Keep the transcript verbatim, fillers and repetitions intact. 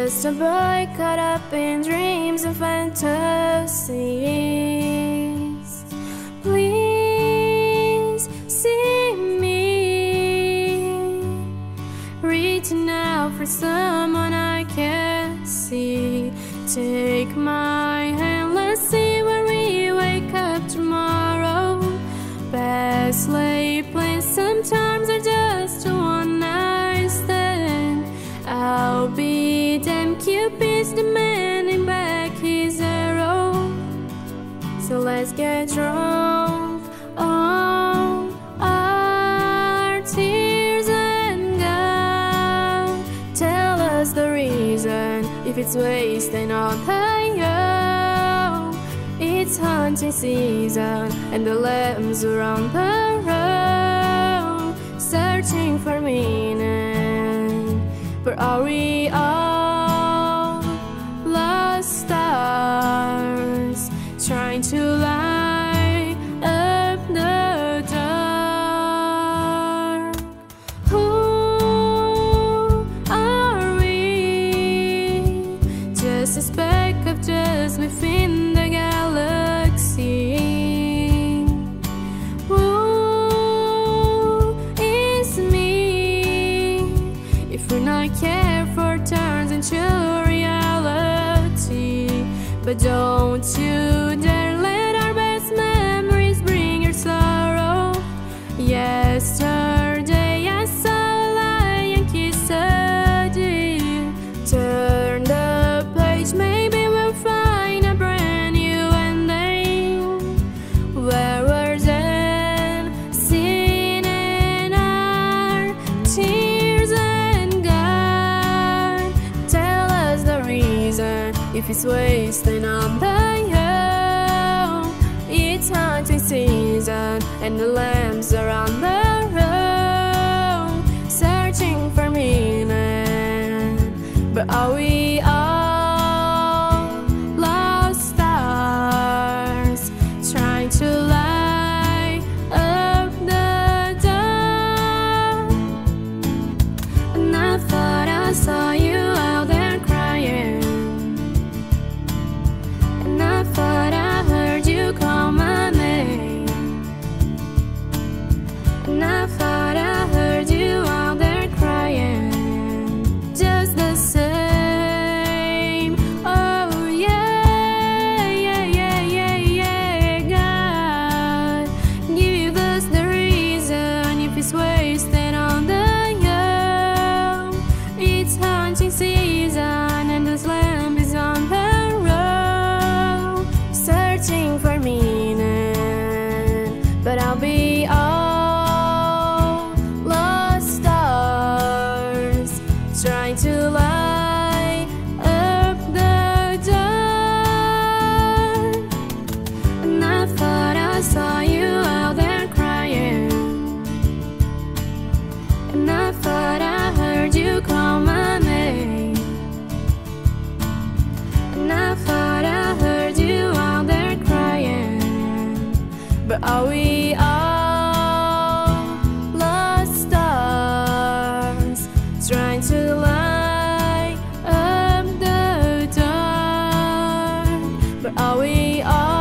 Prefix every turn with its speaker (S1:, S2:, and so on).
S1: Just a boy caught up in dreams and fantasies. Please see me, reaching out for someone I can't see. Take my hand, let's see where we wake up tomorrow. Past late plans sometimes are just a one night stand. I'll be damn, Cupid's demanding back his arrow. So let's get drunk on our tears and go. Tell us the reason, if it's wasting all the young. It's hunting season and the lambs are on the road, searching for meaning. But are we all lost stars, trying to light up the dark? Who are we? Just a speck of dust within the galaxy. Who is me if we're not careful turns into reality? But don't you dare let our best memories bring your sorrow. Yesterday I saw a lion kiss a deer. Turn the page, maybe we'll find a brand new ending. Where we're then sin in our tears and God. Tell us the reason, if it's wasting on the young. It's hunting season and the lambs are on the road, searching for meaning. But are we all lost stars, trying to light up the dark? And I thought I saw you out there crying, and I thought I heard you call my name, and I thought I heard you out there crying, just the same. Oh yeah, yeah, yeah, yeah, yeah. God, give us the reason, if it's wasted on the young. It's hunting season and the lamb is on the road, searching for meaning. But I'll be all lost stars, trying to light up the dark. And I thought I saw you out there crying, and I thought I heard you call my name, and I thought I heard you out there crying. But are we all lost stars, trying to light up the dark? But are we all